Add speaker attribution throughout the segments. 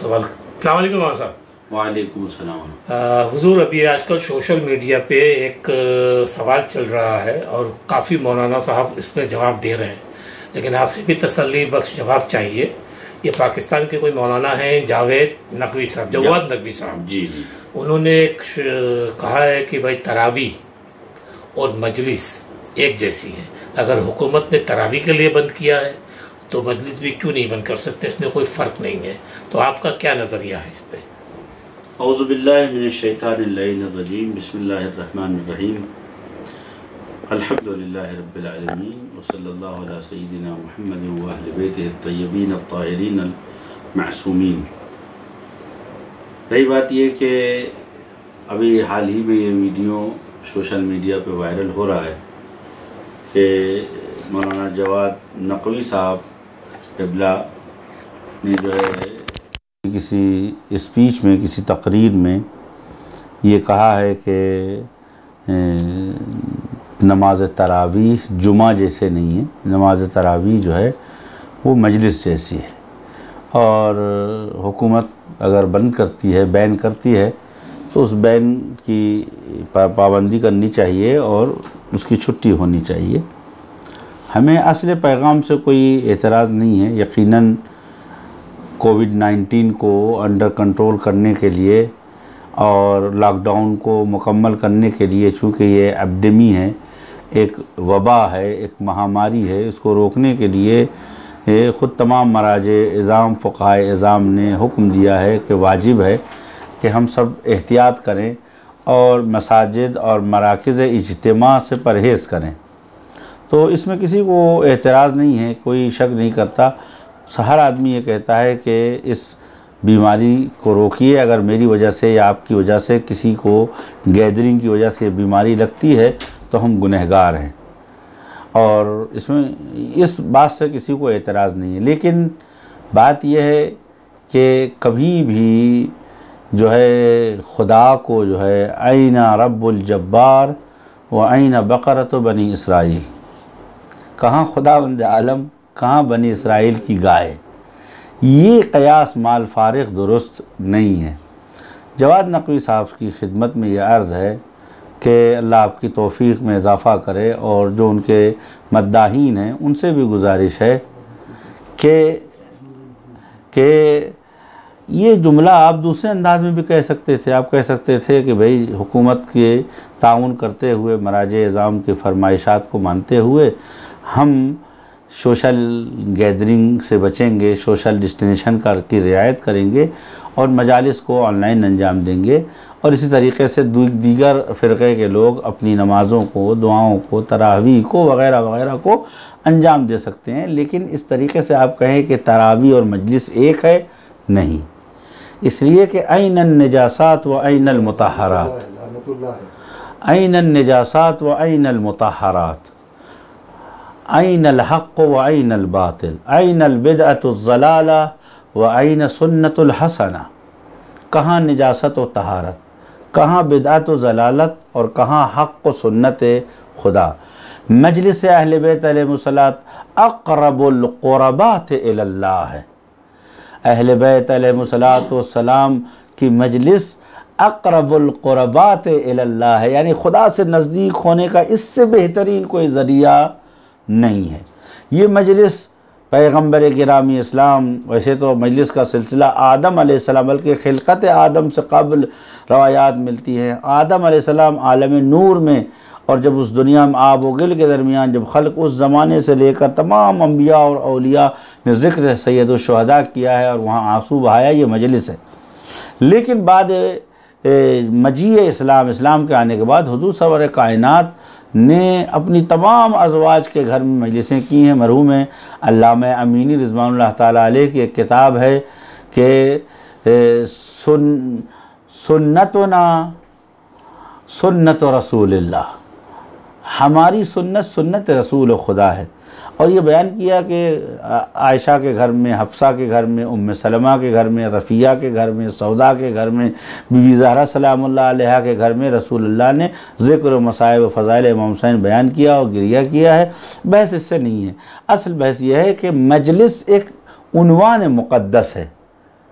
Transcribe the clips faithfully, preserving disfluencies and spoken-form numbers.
Speaker 1: सवाल। अस्सलाम वालेकुम मौलाना साहब।
Speaker 2: वालेकुम अस्सलाम।
Speaker 1: हुजूर, अभी आजकल सोशल मीडिया पे एक आ, सवाल चल रहा है और काफ़ी मौलाना साहब इसमें जवाब दे रहे हैं, लेकिन आपसे भी तसल्ली बख्श जवाब चाहिए। ये पाकिस्तान के कोई मौलाना हैं, जावेद नकवी साहब, जवाद नकवी साहब
Speaker 2: जी जी,
Speaker 1: उन्होंने एक कहा है कि भाई तरावी और मजलिस एक जैसी है। अगर हुकूमत ने तरावी के लिए बंद किया है तो मजलिस भी क्यों नहीं बंद कर सकते, इसमें कोई फ़र्क नहीं है। तो आपका क्या नज़रिया है इस पर?
Speaker 2: औज़ु बिल्लाहि मिनश शैतानिर रजीम, बिस्मिल्लाहिर्रहमानिर्रहीम, अल्हम्दुलिल्लाहि रब्बिल आलमीन व सल्लल्लाहु अला सय्यिदिना मुहम्मदिन व अहलि बैतिहि अत-तय्यबीन अत-ताहिरीन अल-मासूमीन। रही बात ये कि अभी हाल ही में ये वीडियो सोशल मीडिया पे वायरल हो रहा है कि मौलाना जवाद नकवी साहब क़िबला ने जो है किसी स्पीच में, किसी तकरीर में ये कहा है कि नमाज तरावी जुमा जैसे नहीं है, नमाज तरावी जो है वो मजलिस जैसी है, और हुकूमत अगर बंद करती है, बैन करती है, तो उस बैन की पाबंदी करनी चाहिए और उसकी छुट्टी होनी चाहिए। हमें असल पैगाम से कोई एतराज़ नहीं है। यकीनन कोविड नाइन्टीन को अंडर कंट्रोल करने के लिए और लॉकडाउन को मुकम्मल करने के लिए, चूँकि ये एपिडेमी है, एक वबा है, एक महामारी है, इसको रोकने के लिए ख़ुद तमाम मराजे इज़ाम, फ़ुक़हाए इज़ाम ने हुक्म दिया है कि वाजिब है कि हम सब एहतियात करें और मसाजिद और मराकिज़ इज्तिमा से परहेज़ करें। तो इसमें किसी को एतराज़ नहीं है, कोई शक नहीं करता। हर आदमी ये कहता है कि इस बीमारी को रोकिए। अगर मेरी वजह से या आपकी वजह से किसी को गैदरिंग की वजह से बीमारी लगती है तो हम गुनहगार हैं, और इसमें इस बात से किसी को एतराज़ नहीं है। लेकिन बात यह है कि कभी भी जो है खुदा को जो है आइना रब्बुल जब्बार व आइना बकरत बनी इसराइल, कहाँ खुदा बंद आलम, कहाँ बनी इसराइल की गाय, ये क़यास माल फारिग दुरुस्त नहीं है। जवाद नकवी साहब की खिदमत में यह अर्ज़ है कि अल्लाह आपकी तौफ़ीक़ में इजाफ़ा करे, और जो उनके मद्दाहीन हैं उनसे भी गुजारिश है कि कि ये जुमला आप दूसरे अंदाज में भी कह सकते थे। आप कह सकते थे कि भाई हुकूमत के ताउन करते हुए, मराजे इज़ाम के फरमाइशात को मानते हुए हम सोशल गैदरिंग से बचेंगे, सोशल डिस्टेंशन का की रियायत करेंगे और मजालिस को ऑनलाइन अंजाम देंगे, और इसी तरीके से दीगर फ़िरक़े के लोग अपनी नमाज़ों को, दुआओं को, तरावी को वग़ैरह वग़ैरह को अंजाम दे सकते हैं। लेकिन इस तरीके से आप कहें कि तरावी और मजलिस एक है, नहीं। इसलिए कि ऐनन नजासात व ऐनल मुतहरात, ऐनन नजासात व ऐनल मुतहरात, ऐनल हक़्क़ व ऐनल बातिल, ऐनल बिदअतुज़ ज़लाला व ऐन सुन्नतुल हसना। कहाँ निजासत व तहारत, कहाँ बिदअत व ज़लालत, और कहाँ हक़्क़ व सुन्नत खुदा। मजलिस अहले बैत अलैहिमुस्सलात अक़रबुल क़ुरबात इलल्लाह है। अहले बैत अलैहिमुस्सलात व सलाम की मजलिस अक़रबुल क़ुरबात इलल्लाह है, यानी खुदा से नज़दीक होने का इससे बेहतरीन कोई ज़रिया नहीं है। ये मजलिस पैगम्बर गिरामी इस्लाम, वैसे तो मजलिस का सिलसिला आदम अलैहिस्सलाम, बल्कि खिलकत आदम से कबल रवायात मिलती हैं। आदम अलैहिस्सलाम आलम नूर में, और जब उस दुनिया में आब व गिल के दरमियान जब खल्क, उस ज़माने से लेकर तमाम अम्बिया और औलिया ने ज़िक्र सैयदुश शुहदा किया है और वहाँ आंसू बहाया, ये मजलिस है। लेकिन बाद मजी इस्लाम, इस्लाम के आने के बाद हुज़ूर सरवर कायनात ने अपनी तमाम अज़वाज के घर में मजलिसें की हैं। मरहूम अल्लामा अमीनी रिज़वानुल्लाह ताला अलैह की एक किताब है कि सुन सुन्नतुना सुन्नत रसूलिल्लाह, हमारी सुन्नत सुन्नत रसूल खुदा है। और ये बयान किया कि आयशा के घर में, हफ्सा के घर में, उम्मे सलमा के घर में, रफ़िया के घर में, सौदा के घर में, बीबी ज़हरा सलामुल्लाह अलैहा के घर में रसूलुल्लाह ने ज़िक्र व मसाइब व फ़ज़ाइल इमाम हुसैन बयान किया और गिरिया किया है। बहस इससे नहीं है। असल बहस यह है कि मजलिस एक उन्वान मुक़द्दस है,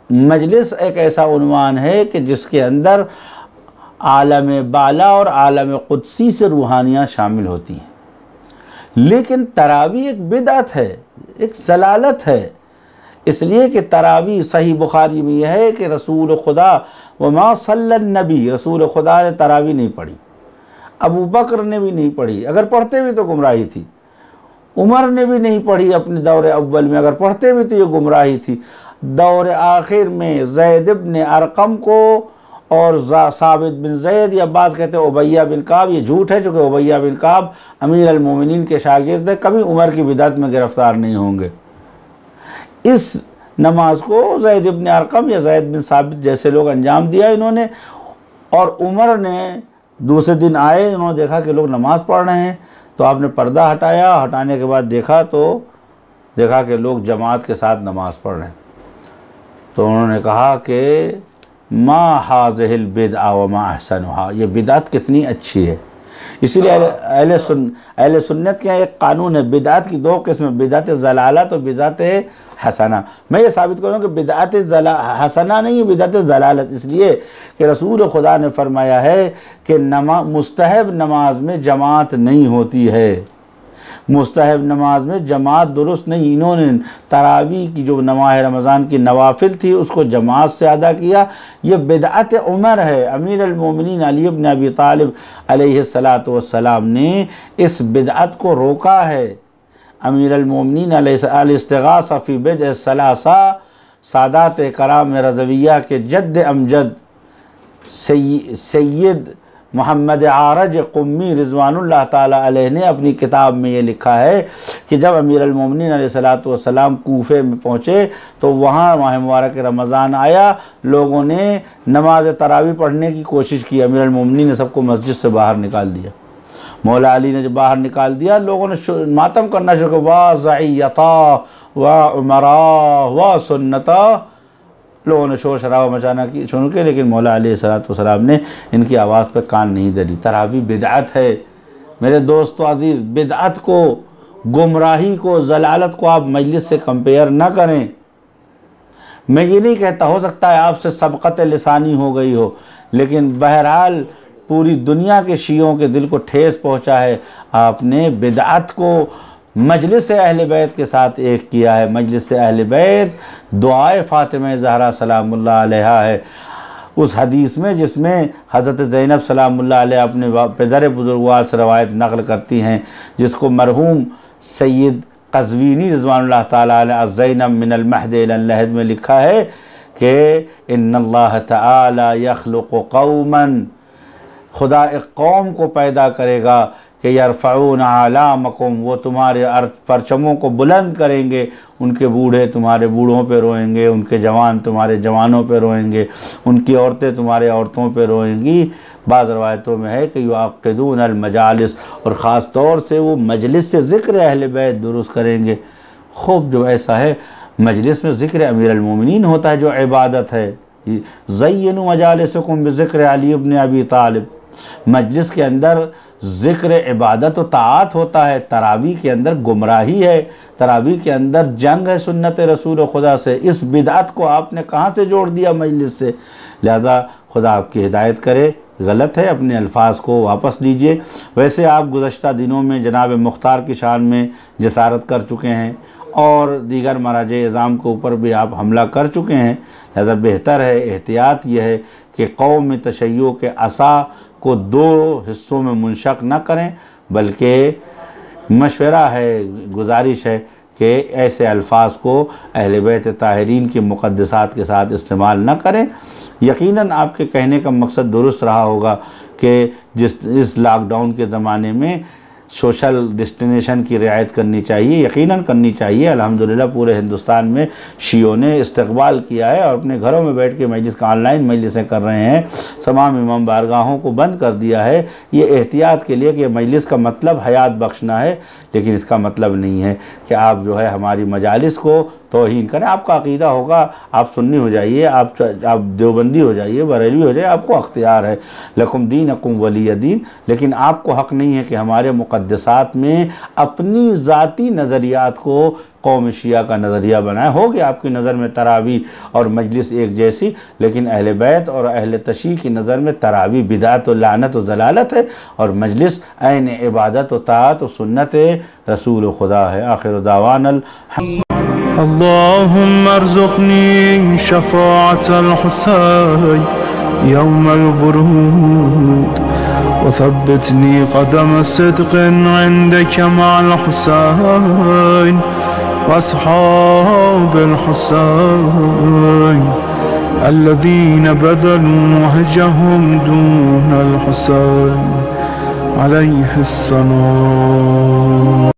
Speaker 2: मजलिस एक ऐसा उन्वान है कि जिसके अंदर आलम बाला और आलम कुदसी से रूहानियाँ शामिल होती हैं। लेकिन तरावी एक बिदअत है, एक जलालत है, इसलिए कि तरावी सही बुखारी में यह है कि रसूल खुदा व मा सल्लन नबी, रसूल खुदा ने तरावी नहीं पढ़ी, अबू बकर ने भी नहीं पढ़ी, अगर पढ़ते भी तो गुमराही थी, उमर ने भी नहीं पढ़ी अपने दौर अव्वल में, अगर पढ़ते भी तो ये गुमराही थी। दौर आखिर में ज़ैद इब्न अरकम को और साबित बिन ज़ैद, या बात कहते हैं उबैया बिन काब, ये झूठ है चूँकि उबैया बिन काब अमीर अल मोमिनीन के शागिर्द है, कभी उमर की बिदअत में गिरफ्तार नहीं होंगे। इस नमाज को ज़ैद इब्न अरकम या ज़ैद बिन साबित जैसे लोग अंजाम दिया इन्होंने, और उमर ने दूसरे दिन आए, उन्होंने देखा कि लोग नमाज़ पढ़ रहे हैं, तो आपने पर्दा हटाया, हटाने के बाद देखा तो देखा कि लोग जमात के साथ नमाज़ पढ़ रहे हैं। तो उन्होंने कहा कि मा हाज़िहिल बिदअ व मा अहसनुहा, ये बिदअत कितनी अच्छी है। इसीलिए अहले सुन अहले सुन्नत के एक कानून है, बिदअत की दो किस्में, बिदअत ज़लालत और बिदअत हसना। मैं ये साबित करूँ कि बिदअत हसना नहीं है, बिदअत ज़लालत, इसलिए कि रसूल खुदा ने फरमाया है कि नमा मुस्तहब नमाज में जमात नहीं होती है, मुस्तहब नमाज में जमात दुरुस्त नहीं। इन्होंने तरावी की जो नमाज रमज़ान की नवाफिल थी उसको जमात से अदा किया, ये बिदअत उमर है। अमीर अल मोमिनीन अली इब्न अबी तालिब अलैहिस्सलातु वस्सलाम ने इस बिदअत को रोका है। अमीर अल मोमिनीन अल-इस्तिगासा फ़ी बिदअ सलासा, सादात कराम रज़विया के जद्द अमजद सैयद मोहम्मद आरज क़ुम्मी रिज़वानुल्लाह ताला अलैह ने अपनी किताब में ये लिखा है कि जब अमीर अल मोमिनीन अलैहिस्सलातु वस्सलाम कूफे में पहुँचे तो वहाँ माह मुबारक रमज़ान आया, लोगों ने नमाज तरावी पढ़ने की कोशिश की, अमीर अल मोमिनीन ने सबको मस्जिद से बाहर निकाल दिया। मौला अली ने जब बाहर निकाल दिया, लोगों ने मातम करना शुरू किया, वाह ज़इयता वाह उमरा वाह सुन्नता, लोगों ने शोर शराबा मचाना की शुरू किया, लेकिन मौला अलैहिस्सलाम ने इनकी आवाज़ पर कान नहीं धरी। तरावी बिदअत है मेरे दोस्तों अज़ीज़, बिदअत को, गुमराही को, ज़लालत को आप मजलिस से कंपेयर ना करें। मैं ये नहीं कहता, हो सकता है आपसे सबक़त लिसानी हो गई हो, लेकिन बहरहाल पूरी दुनिया के शियों के दिल को ठेस पहुँचा है, आपने बिदअत को मजलिस अहले बैत के साथ एक किया है। मजलिस अहले बैत दुआए फ़ातिमा ज़हरा सलामुल्लाह अलैहा है उस हदीस में जिसमें हज़रत ज़ैनब सलामुल्लाह अलैहा अपने पेदर बुजुर्गवार से रवायत नक़ल करती हैं, जिसको मरहूम सैयद क़ज़वीनी रिज़वानुल्लाह ताला अलैह ज़ैनब मिनल महद इलल लहद में लिखा है कि इन्नल्लाह तआला यख़्लुक़ु क़ौमन, खुदा एक कौम को पैदा करेगा कि यरफ़ऊन आलामकुम, वो तुम्हारे परचमों को बुलंद करेंगे, उनके बूढ़े तुम्हारे बूढ़ों पे रोएंगे, उनके जवान तुम्हारे जवानों पे रोएंगे, उनकी औरतें तुम्हारे औरतों पे रोएंगी। बाज़ रवायतों में है कि युअक़िदून अल मजालिस, और ख़ास तौर से वो मजलिस से ज़िक्र अहले बैत दुरुस्त करेंगे। खूब जो ऐसा है मजलिस में ज़िक्र अमीर अल मोमिनीन होता है जो इबादत है। ज़य्यनु मजालिसकुम बिज़िक्र अली इब्न अबी तालिब, मजलिस के अंदर ज़िक्र इबादत व ताआत होता है। तरावी के अंदर गुमराही है, तरावी के अंदर जंग है सुन्नत रसूल खुदा से। इस बिदअत को आपने कहाँ से जोड़ दिया मजलिस से। लिहाजा खुदा आपकी हिदायत करे, गलत है, अपने अल्फाज को वापस लीजिए। वैसे आप गुज़श्ता दिनों में जनाब मुख्तार की शान में जसारत कर चुके हैं और दीगर मराजे इज़ाम के ऊपर भी आप हमला कर चुके हैं। लिहाजा बेहतर है, एहतियात यह है कि कौम में तशय्यो के असा को दो हिस्सों में मुनशक न करें, बल्कि मशवरा है, गुजारिश है कि ऐसे अल्फाज को अहले बैत ताहिरीन की मुक़द्दसात के साथ इस्तेमाल न करें। यकीनन आपके कहने का मकसद दुरुस्त रहा होगा कि जिस इस लॉकडाउन के ज़माने में सोशल डिस्टेंसेशन की रियायत करनी चाहिए, यकीनन करनी चाहिए। अल्हम्दुलिल्लाह पूरे हिंदुस्तान में शियों ने इस्तकबाल किया है और अपने घरों में बैठ के मजलिस का ऑनलाइन मजलिसें कर रहे हैं, तमाम इमाम बारगाहों को बंद कर दिया है। ये एहतियात के लिए कि मजलिस का मतलब हयात बख्शना है, लेकिन इसका मतलब नहीं है कि आप जो है हमारी मजालिस को तौहीन करें। आपका अक़ीदा होगा, आप सुन्नी हो जाइए, आप आप देवबंदी हो जाइए, बरेलवी हो जाइए, आपको अख्तियार है। लकुम दीनकुम वलिय दीन। लेकिन आपको हक़ नहीं है कि हमारे मुक़द्दसात में अपनी ज़ाती नज़रियात को कौम शिया का नज़रिया बनाए। हो गया आपकी नज़र में तरावी और मजलिस एक जैसी, लेकिन अहले बैत और अहले तशी की नज़र में तरावी बिदात और लानत और ज़लालत है, और मजलिस ऐन इबादत और ताअत और सुन्नत रसूल खुदा है। आखिर दावानल
Speaker 3: अल्लाहुम्मा अर्ज़ुक़नी शफ़ाअतल हुसैन यौमल वुरूद वथब्बितनी क़दम सिद्क़िन इंदक मअल हुसैन वअस्हाबिल हुसैन अल्लज़ीना बज़लू वहजहुम दूनल हुसैन अलैहिस्सलाम।